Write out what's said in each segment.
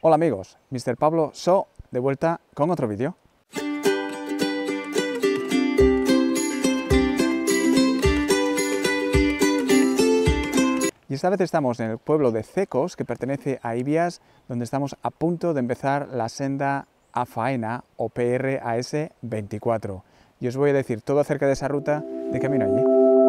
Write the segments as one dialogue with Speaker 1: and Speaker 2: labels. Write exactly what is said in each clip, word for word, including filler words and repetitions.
Speaker 1: Hola amigos, mister Pablo So, de vuelta con otro vídeo. Y esta vez estamos en el pueblo de Cecos, que pertenece a Ibias, donde estamos a punto de empezar la senda a Faena o P R A S veinticuatro. Y os voy a decir todo acerca de esa ruta de camino allí.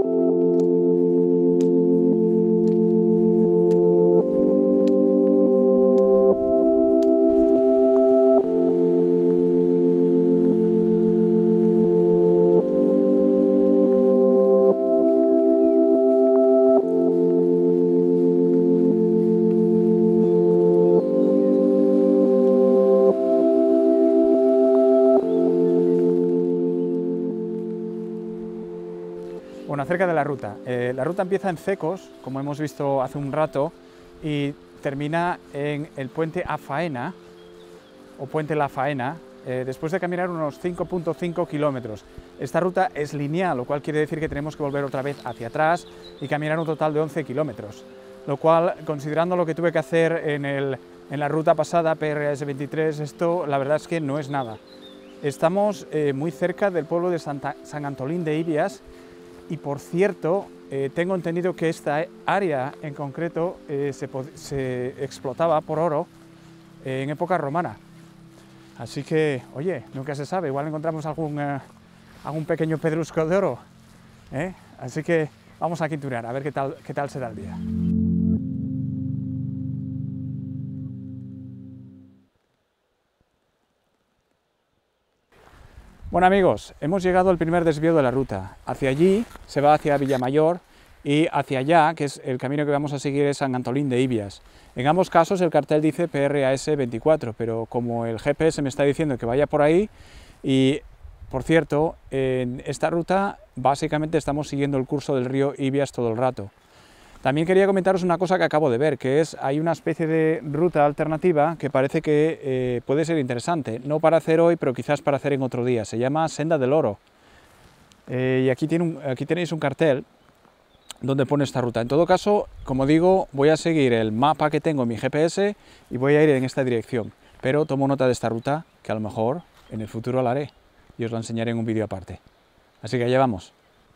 Speaker 1: Bueno, acerca de la ruta. Eh, la ruta empieza en Cecos, como hemos visto hace un rato, y termina en el puente a Faena, o puente La Faena, eh, después de caminar unos cinco punto cinco kilómetros. Esta ruta es lineal, lo cual quiere decir que tenemos que volver otra vez hacia atrás y caminar un total de once kilómetros. Lo cual, considerando lo que tuve que hacer en, el, en la ruta pasada, P R A S veintitrés, esto la verdad es que no es nada. Estamos eh, muy cerca del pueblo de Santa, San Antolín de Ibias. Y por cierto, eh, tengo entendido que esta área en concreto eh, se, se explotaba por oro eh, en época romana. Así que, oye, nunca se sabe, igual encontramos algún, eh, algún pequeño pedrusco de oro. ¿eh? Así que vamos a quintunear, a ver qué tal, qué tal será el día. Bueno amigos, hemos llegado al primer desvío de la ruta. Hacia allí se va hacia Villamayor y hacia allá, que es el camino que vamos a seguir, es San Antolín de Ibias. En ambos casos el cartel dice P R A S veinticuatro, pero como el G P S me está diciendo que vaya por ahí, y por cierto, en esta ruta básicamente estamos siguiendo el curso del río Ibias todo el rato. También quería comentaros una cosa que acabo de ver, que es, hay una especie de ruta alternativa que parece que eh, puede ser interesante, no para hacer hoy, pero quizás para hacer en otro día. Se llama Senda del Oro. Eh, y aquí, tiene un, aquí tenéis un cartel donde pone esta ruta. En todo caso, como digo, voy a seguir el mapa que tengo en mi G P S y voy a ir en esta dirección. Pero tomo nota de esta ruta, que a lo mejor en el futuro la haré y os la enseñaré en un vídeo aparte. Así que allá vamos.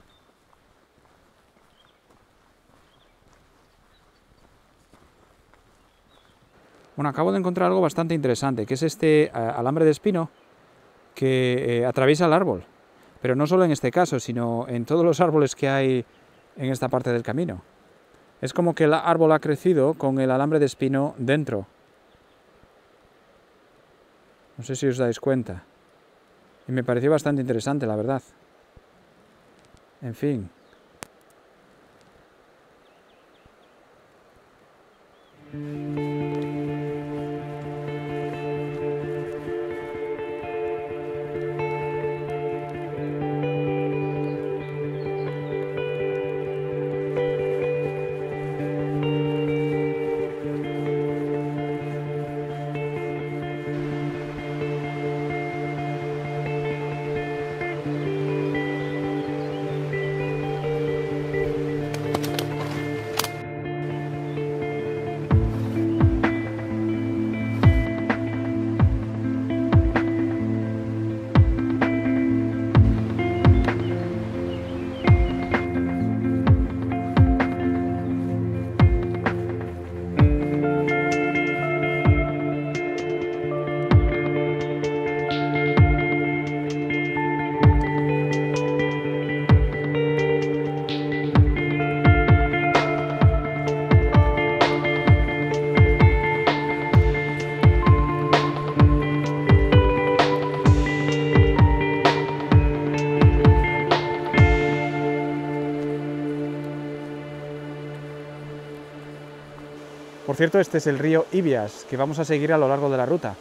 Speaker 1: Bueno, acabo de encontrar algo bastante interesante, que es este uh, alambre de espino que eh, atraviesa el árbol. Pero no solo en este caso, sino en todos los árboles que hay en esta parte del camino. Es como que el árbol ha crecido con el alambre de espino dentro. No sé si os dais cuenta. Y me pareció bastante interesante, la verdad. En fin. Por cierto, este es el río Ibias, que vamos a seguir a lo largo de la ruta.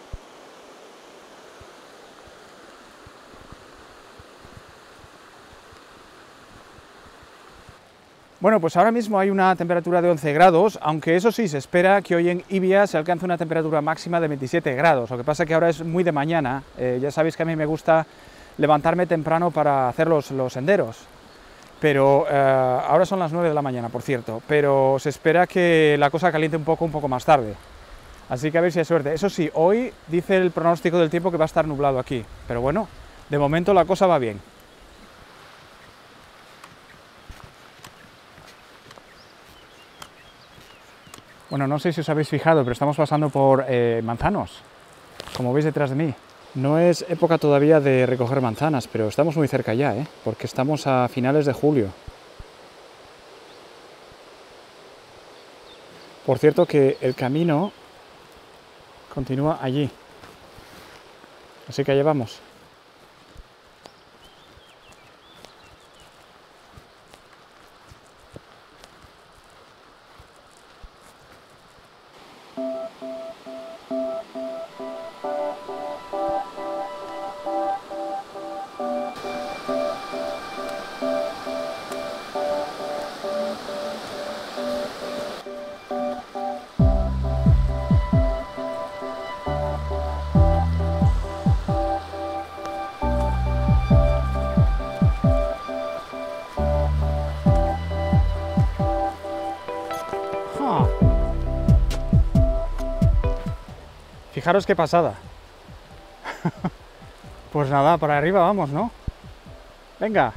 Speaker 1: Bueno, pues ahora mismo hay una temperatura de once grados, aunque eso sí, se espera que hoy en Ibias se alcance una temperatura máxima de veintisiete grados. Lo que pasa es que ahora es muy de mañana, eh, ya sabéis que a mí me gusta levantarme temprano para hacer los, los senderos. Pero eh, ahora son las nueve de la mañana, por cierto, pero se espera que la cosa caliente un poco, un poco más tarde. Así que a ver si hay suerte. Eso sí, hoy dice el pronóstico del tiempo que va a estar nublado aquí, pero bueno, de momento la cosa va bien. Bueno, no sé si os habéis fijado, pero estamos pasando por eh, manzanos, como veis detrás de mí. No es época todavía de recoger manzanas, pero estamos muy cerca ya, ¿eh? Porque estamos a finales de julio. Por cierto que el camino continúa allí, así que allá vamos. Fijaros qué pasada. Pues nada, para arriba vamos, ¿no? Venga.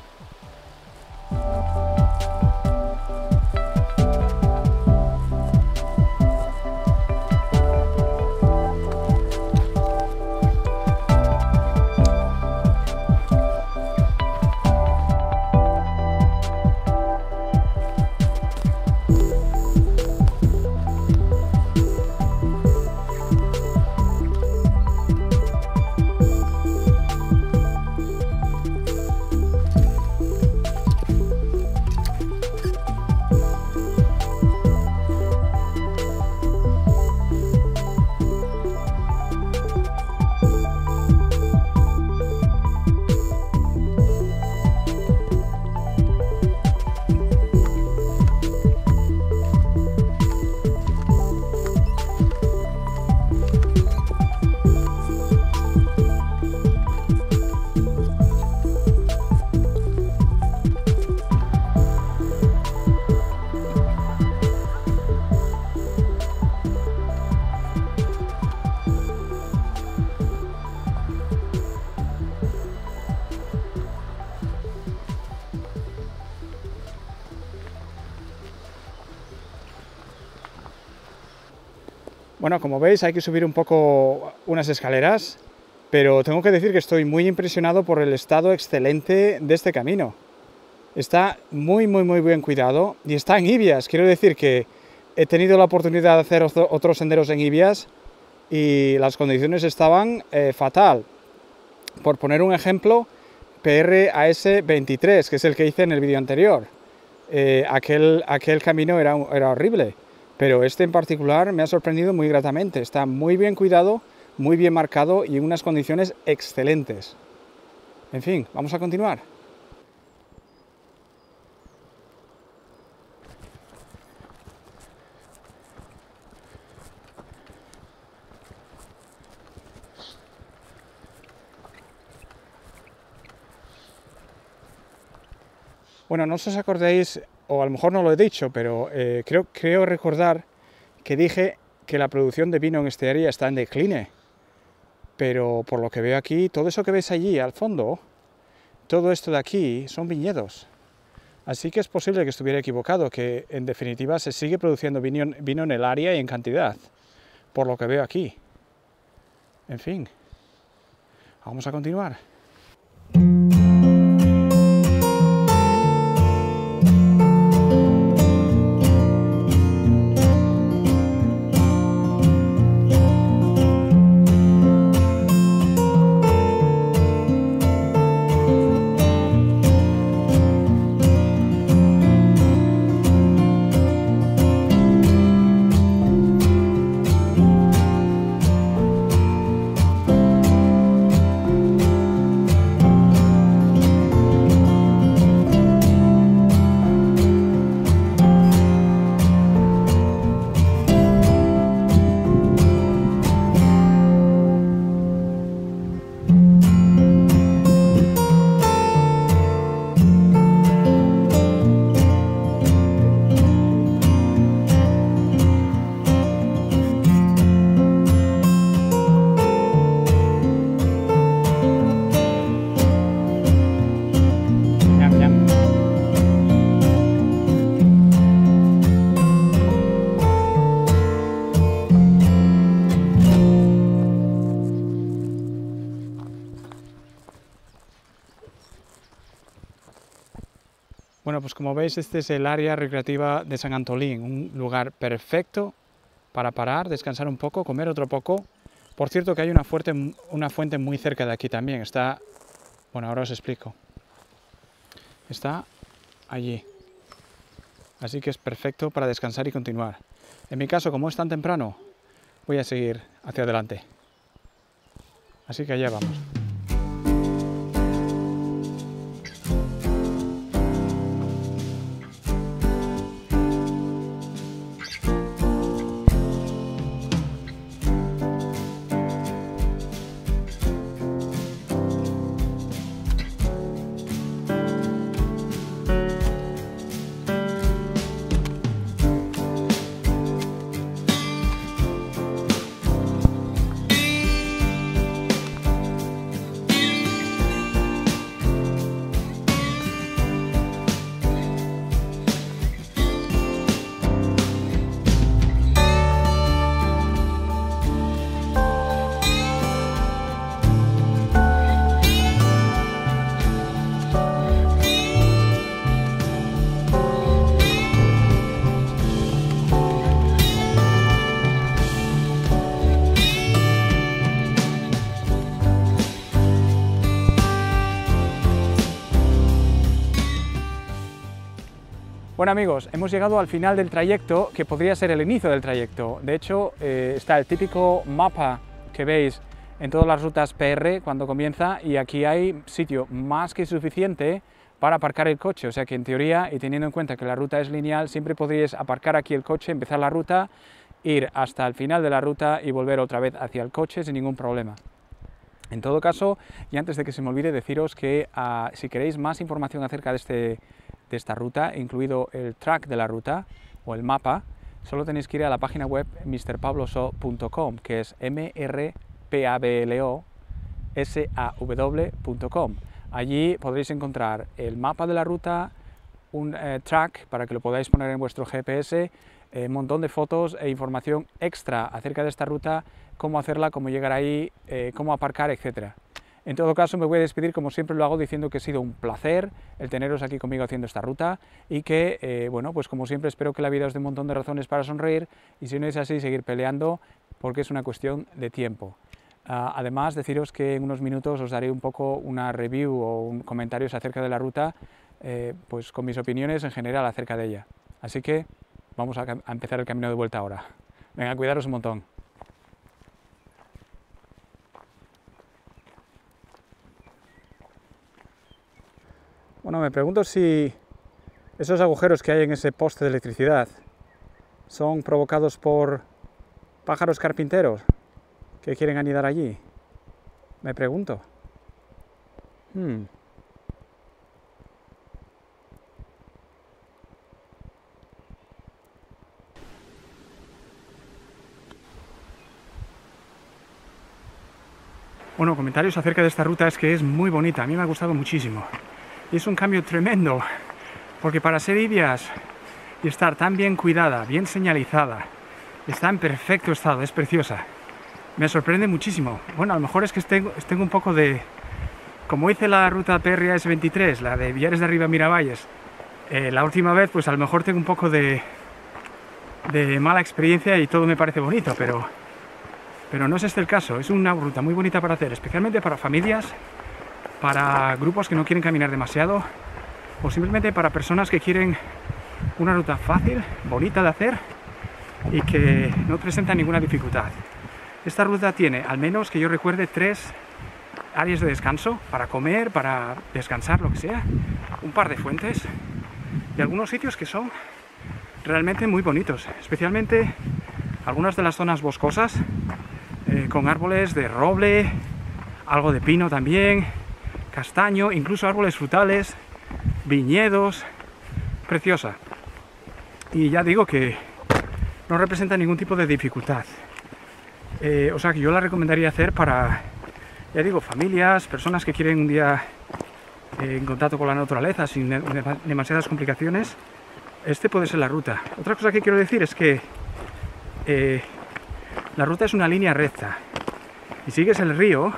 Speaker 1: Bueno, como veis hay que subir un poco unas escaleras, pero tengo que decir que estoy muy impresionado por el estado excelente de este camino. Está muy, muy, muy bien cuidado y está en Ibias. Quiero decir que he tenido la oportunidad de hacer otros senderos en Ibias y las condiciones estaban eh, fatal. Por poner un ejemplo, P R A S veintitrés, que es el que hice en el vídeo anterior. Eh, aquel, aquel camino era, era horrible. Pero este en particular me ha sorprendido muy gratamente. Está muy bien cuidado, muy bien marcado y en unas condiciones excelentes. En fin, vamos a continuar. Bueno, no os acordáis, o a lo mejor no lo he dicho, pero eh, creo, creo recordar que dije que la producción de vino en este área está en decline. Pero por lo que veo aquí, todo eso que ves allí al fondo, todo esto de aquí son viñedos. Así que es posible que estuviera equivocado, que en definitiva se sigue produciendo vino, vino en el área y en cantidad, por lo que veo aquí. En fin, vamos a continuar. Bueno, pues como veis, este es el área recreativa de San Antolín, un lugar perfecto para parar, descansar un poco, comer otro poco. Por cierto que hay una fuente, una fuente muy cerca de aquí también, está, bueno, ahora os explico. Está allí. Así que es perfecto para descansar y continuar. En mi caso, como es tan temprano, voy a seguir hacia adelante. Así que allá vamos. Bueno amigos, hemos llegado al final del trayecto, que podría ser el inicio del trayecto. De hecho, eh, está el típico mapa que veis en todas las rutas P R cuando comienza, y aquí hay sitio más que suficiente para aparcar el coche. O sea que en teoría, y teniendo en cuenta que la ruta es lineal, siempre podríais aparcar aquí el coche, empezar la ruta, ir hasta el final de la ruta y volver otra vez hacia el coche sin ningún problema. En todo caso, y antes de que se me olvide, deciros que uh, si queréis más información acerca de este de esta ruta, incluido el track de la ruta o el mapa, solo tenéis que ir a la página web mister pablo so punto com, que es m r p a b l o s a w punto com. Allí podréis encontrar el mapa de la ruta, un eh, track para que lo podáis poner en vuestro G P S, eh, un montón de fotos e información extra acerca de esta ruta, cómo hacerla, cómo llegar ahí, eh, cómo aparcar, etcétera. En todo caso, me voy a despedir como siempre lo hago, diciendo que ha sido un placer el teneros aquí conmigo haciendo esta ruta, y que, eh, bueno, pues como siempre espero que la vida os dé un montón de razones para sonreír, y si no es así, seguir peleando, porque es una cuestión de tiempo. Uh, además, deciros que en unos minutos os daré un poco una review o un comentarios acerca de la ruta, eh, pues con mis opiniones en general acerca de ella. Así que vamos a, a empezar el camino de vuelta ahora. Venga, cuidaros un montón. Bueno, me pregunto si esos agujeros que hay en ese poste de electricidad son provocados por pájaros carpinteros que quieren anidar allí. Me pregunto. Hmm. Bueno, comentarios acerca de esta ruta es que es muy bonita, a mí me ha gustado muchísimo. Y es un cambio tremendo, porque para ser Ibias y estar tan bien cuidada, bien señalizada, está en perfecto estado, es preciosa. Me sorprende muchísimo. Bueno, a lo mejor es que tengo, tengo un poco de... Como hice la ruta P R A S veintitrés, la de Villares de Arriba Miravalles, eh, la última vez, pues a lo mejor tengo un poco de, de mala experiencia y todo me parece bonito, pero, pero no es este el caso. Es una ruta muy bonita para hacer, especialmente para familias, para grupos que no quieren caminar demasiado, o simplemente para personas que quieren una ruta fácil, bonita de hacer y que no presenta ninguna dificultad. Esta ruta tiene, al menos que yo recuerde, tres áreas de descanso para comer, para descansar, lo que sea, un par de fuentes y algunos sitios que son realmente muy bonitos, especialmente algunas de las zonas boscosas, eh, con árboles de roble, algo de pino también, castaño, incluso árboles frutales, viñedos, preciosa. Y ya digo que no representa ningún tipo de dificultad. Eh, o sea que yo la recomendaría hacer para, ya digo, familias, personas que quieren un día eh, en contacto con la naturaleza sin de demasiadas complicaciones. Este puede ser la ruta. Otra cosa que quiero decir es que eh, la ruta es una línea recta y sigues el río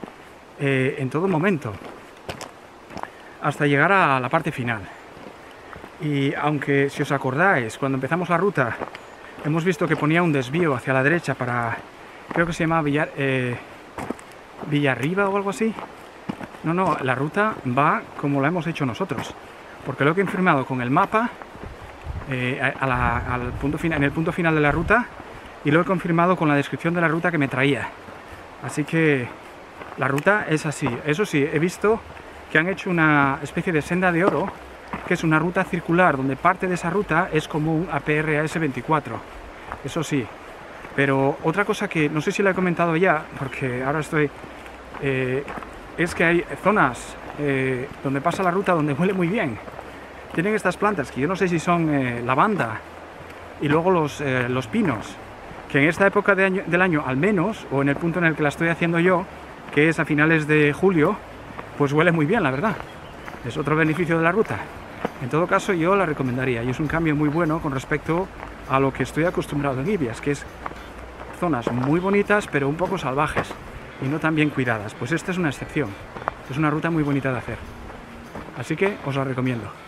Speaker 1: eh, en todo momento hasta llegar a la parte final. Y aunque, si os acordáis, cuando empezamos la ruta, hemos visto que ponía un desvío hacia la derecha para, creo que se llamaba Villar, eh, Villarriba o algo así. No, no, la ruta va como la hemos hecho nosotros, porque lo he confirmado con el mapa eh, a la, al punto final, en el punto final de la ruta, y lo he confirmado con la descripción de la ruta que me traía. Así que la ruta es así. Eso sí, he visto que han hecho una especie de senda de oro, que es una ruta circular, donde parte de esa ruta es común a P R A S veinticuatro. Eso sí. Pero otra cosa que no sé si la he comentado ya, porque ahora estoy... Eh, es que hay zonas eh, donde pasa la ruta donde huele muy bien. Tienen estas plantas que yo no sé si son eh, lavanda y luego los, eh, los pinos, que en esta época de año, del año al menos, o en el punto en el que la estoy haciendo yo, que es a finales de julio, pues huele muy bien, la verdad. Es otro beneficio de la ruta. En todo caso, yo la recomendaría, y es un cambio muy bueno con respecto a lo que estoy acostumbrado en Ibias, que es zonas muy bonitas pero un poco salvajes y no tan bien cuidadas. Pues esta es una excepción. Es una ruta muy bonita de hacer. Así que os la recomiendo.